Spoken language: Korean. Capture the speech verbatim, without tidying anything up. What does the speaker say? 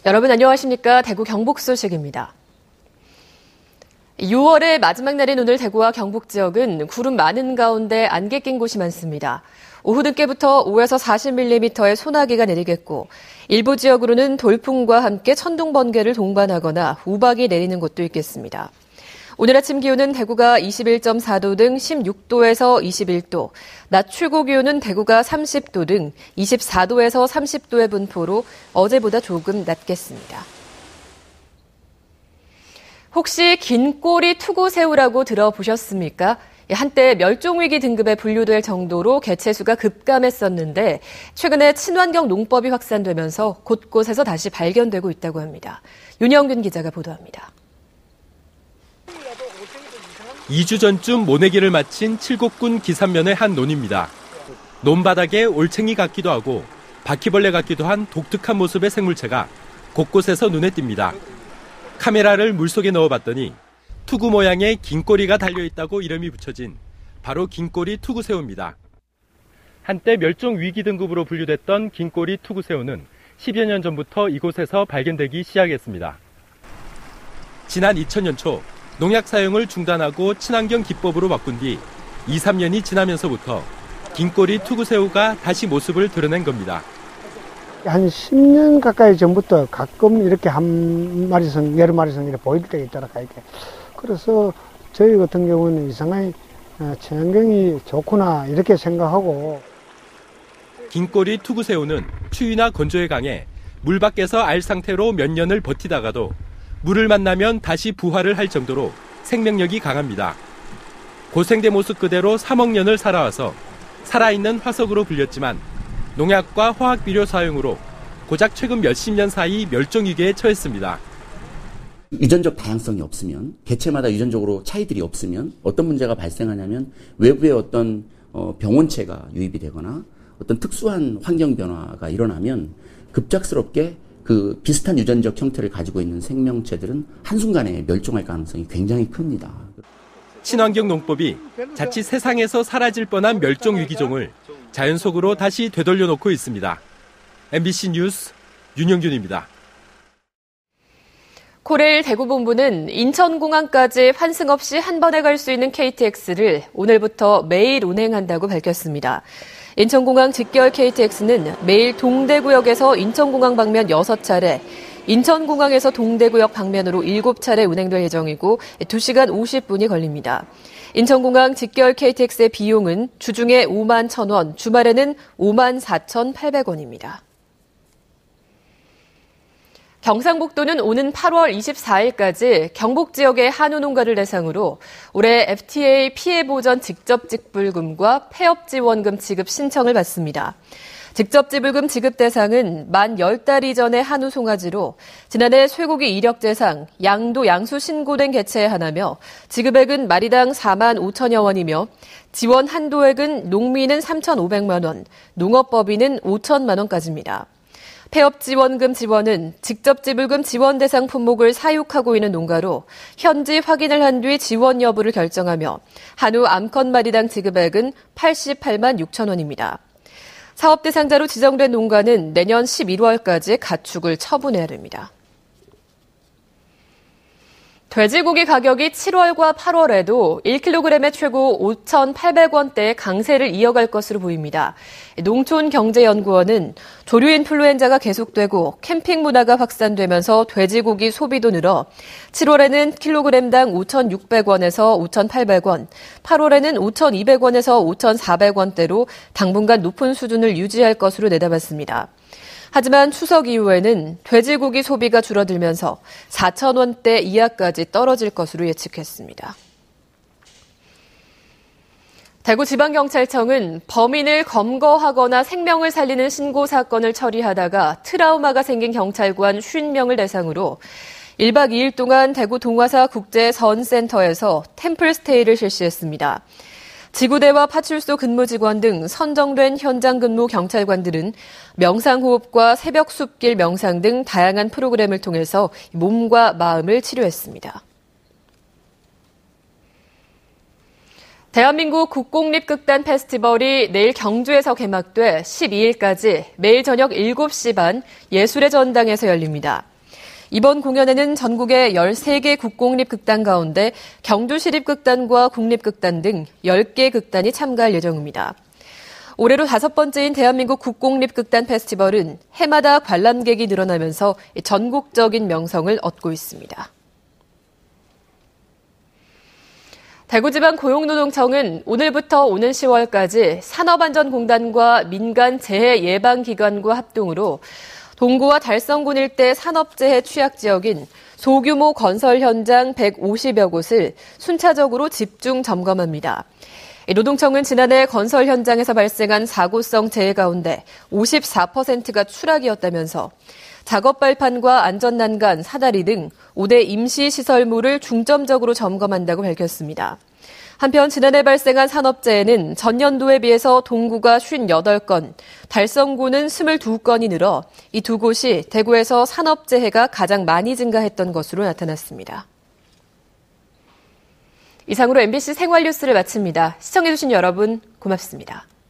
여러분 안녕하십니까? 대구 경북 소식입니다. 유월의 마지막 날인 오늘 대구와 경북 지역은 구름 많은 가운데 안개 낀 곳이 많습니다. 오후 늦게부터 오에서 사십 밀리미터의 소나기가 내리겠고 일부 지역으로는 돌풍과 함께 천둥 번개를 동반하거나 우박이 내리는 곳도 있겠습니다. 오늘 아침 기온은 대구가 이십일 점 사 도 등 십육 도에서 이십일 도, 낮 최고 기온은 대구가 삼십 도 등 이십사 도에서 삼십 도의 분포로 어제보다 조금 낮겠습니다. 혹시 긴꼬리 투구새우라고 들어보셨습니까? 한때 멸종위기 등급에 분류될 정도로 개체수가 급감했었는데 최근에 친환경 농법이 확산되면서 곳곳에서 다시 발견되고 있다고 합니다. 윤영균 기자가 보도합니다. 이 주 전쯤 모내기를 마친 칠곡군 기산면의 한 논입니다. 논바닥에 올챙이 같기도 하고 바퀴벌레 같기도 한 독특한 모습의 생물체가 곳곳에서 눈에 띕니다. 카메라를 물속에 넣어봤더니 투구 모양의 긴꼬리가 달려있다고 이름이 붙여진 바로 긴꼬리 투구새우입니다. 한때 멸종 위기 등급으로 분류됐던 긴꼬리 투구새우는 십여 년 전부터 이곳에서 발견되기 시작했습니다. 지난 이천 년 초 농약 사용을 중단하고 친환경 기법으로 바꾼 뒤 이, 삼 년이 지나면서부터 긴꼬리 투구새우가 다시 모습을 드러낸 겁니다. 한 십 년 가까이 전부터 가끔 이렇게 한 마리씩, 여러 마리씩 이렇게 보일 때가 있더라고요. 그래서 저희 같은 경우는 이상하게 친환경이 좋구나 이렇게 생각하고. 긴꼬리 투구새우는 추위나 건조에 강해 물 밖에서 알 상태로 몇 년을 버티다가도 물을 만나면 다시 부화를 할 정도로 생명력이 강합니다. 고생대 모습 그대로 삼억 년을 살아와서 살아있는 화석으로 불렸지만 농약과 화학비료 사용으로 고작 최근 몇십 년 사이 멸종위기에 처했습니다. 유전적 다양성이 없으면, 개체마다 유전적으로 차이들이 없으면 어떤 문제가 발생하냐면 외부의 어떤 병원체가 유입이 되거나 어떤 특수한 환경 변화가 일어나면 급작스럽게 그 비슷한 유전적 형태를 가지고 있는 생명체들은 한순간에 멸종할 가능성이 굉장히 큽니다. 친환경 농법이 자칫 세상에서 사라질 뻔한 멸종 위기종을 자연 속으로 다시 되돌려놓고 있습니다. 엠비씨 뉴스 윤영균입니다. 코레일 대구본부는 인천공항까지 환승 없이 한 번에 갈 수 있는 케이티엑스를 오늘부터 매일 운행한다고 밝혔습니다. 인천공항 직결 케이티엑스는 매일 동대구역에서 인천공항 방면 여섯 차례, 인천공항에서 동대구역 방면으로 일곱 차례 운행될 예정이고 두 시간 오십 분이 걸립니다. 인천공항 직결 케이티엑스의 비용은 주중에 오만 천 원, 주말에는 오만 사천팔백 원입니다. 경상북도는 오는 팔월 이십사일까지 경북 지역의 한우 농가를 대상으로 올해 에프티에이 피해보전 직접지불금과 폐업지원금 지급 신청을 받습니다. 직접지불금 지급 대상은 만 열 달 이전의 한우 송아지로 지난해 쇠고기 이력재상, 양도 양수 신고된 개체에 하나며 지급액은 마리당 사만 오천여 원이며 지원 한도액은 농민은 삼천오백만 원, 농업법인은 오천만 원까지입니다. 폐업지원금 지원은 직접지불금 지원 대상 품목을 사육하고 있는 농가로 현지 확인을 한 뒤 지원 여부를 결정하며 한우 암컷 마리당 지급액은 팔십팔만 육천 원입니다. 사업 대상자로 지정된 농가는 내년 십일월까지 가축을 처분해야 됩니다. 돼지고기 가격이 칠월과 팔월에도 일 킬로그램에 최고 오천팔백 원대의 강세를 이어갈 것으로 보입니다. 농촌경제연구원은 조류 인플루엔자가 계속되고 캠핑 문화가 확산되면서 돼지고기 소비도 늘어 칠월에는 킬로그램당 오천육백 원에서 오천팔백 원, 팔월에는 오천이백 원에서 오천사백 원대로 당분간 높은 수준을 유지할 것으로 내다봤습니다. 하지만 추석 이후에는 돼지고기 소비가 줄어들면서 사천 원대 이하까지 떨어질 것으로 예측했습니다. 대구지방경찰청은 범인을 검거하거나 생명을 살리는 신고 사건을 처리하다가 트라우마가 생긴 경찰관 오십 명을 대상으로 일 박 이 일 동안 대구 동화사 국제선센터에서 템플스테이를 실시했습니다. 지구대와 파출소 근무 직원 등 선정된 현장 근무 경찰관들은 명상호흡과 새벽 숲길 명상 등 다양한 프로그램을 통해서 몸과 마음을 치료했습니다. 대한민국 국공립극단 페스티벌이 내일 경주에서 개막돼 십이일까지 매일 저녁 일곱 시 반 예술의 전당에서 열립니다. 이번 공연에는 전국의 열세 개 국공립극단 가운데 경주시립극단과 국립극단 등 열 개 극단이 참가할 예정입니다. 올해로 다섯 번째인 대한민국 국공립극단 페스티벌은 해마다 관람객이 늘어나면서 전국적인 명성을 얻고 있습니다. 대구지방고용노동청은 오늘부터 오는 시월까지 산업안전공단과 민간재해예방기관과 합동으로 동구와 달성군 일대 산업재해 취약지역인 소규모 건설 현장 백오십여 곳을 순차적으로 집중 점검합니다. 노동청은 지난해 건설 현장에서 발생한 사고성 재해 가운데 오십사 퍼센트가 추락이었다면서 작업 발판과 안전난간, 사다리 등 오 대 임시시설물을 중점적으로 점검한다고 밝혔습니다. 한편 지난해 발생한 산업재해는 전년도에 비해서 동구가 오십팔 건, 달성구는 이십이 건이 늘어 이 두 곳이 대구에서 산업재해가 가장 많이 증가했던 것으로 나타났습니다. 이상으로 엠비씨 생활뉴스를 마칩니다. 시청해주신 여러분 고맙습니다.